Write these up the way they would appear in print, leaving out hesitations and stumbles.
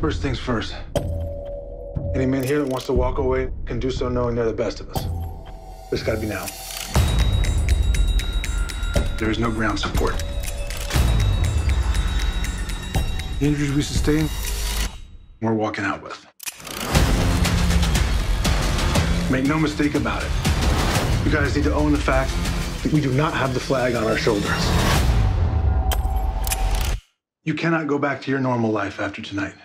First things first. Any man here that wants to walk away can do so knowing they're the best of us. But it's gotta be now. There is no ground support. The injuries we sustain, we're walking out with. Make no mistake about it. You guys need to own the fact that we do not have the flag on our shoulders. You cannot go back to your normal life after tonight.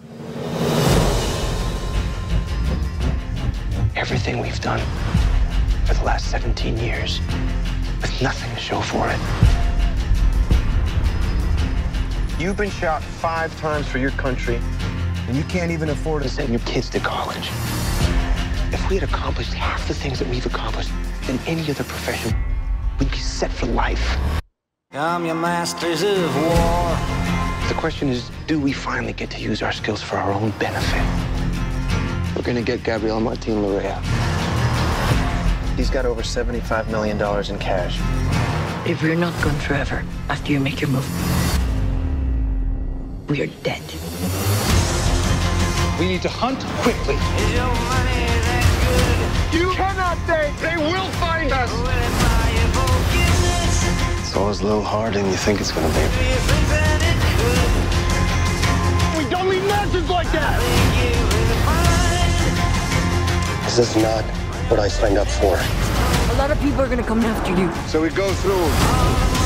Everything we've done for the last 17 years with nothing to show for it. You've been shot 5 times for your country, and you can't even afford to Send your kids to college. If we had accomplished half the things that we've accomplished in any other profession, we'd be set for life. I'm your masters of war. The question is, do we finally get to use our skills for our own benefit? We're gonna get Gabriel Martin Larea. He's got over $75 million in cash. If we're not gone forever after you make your move, we are dead. We need to hunt quickly. Is your money that good? You cannot think they will find us! Will it buy you forgiveness? It's always a little harder than you think it's gonna be. Do you think that it could? We don't need nonsense like that! Think you will find This is not what I signed up for. A lot of people are gonna come after you. So we go through.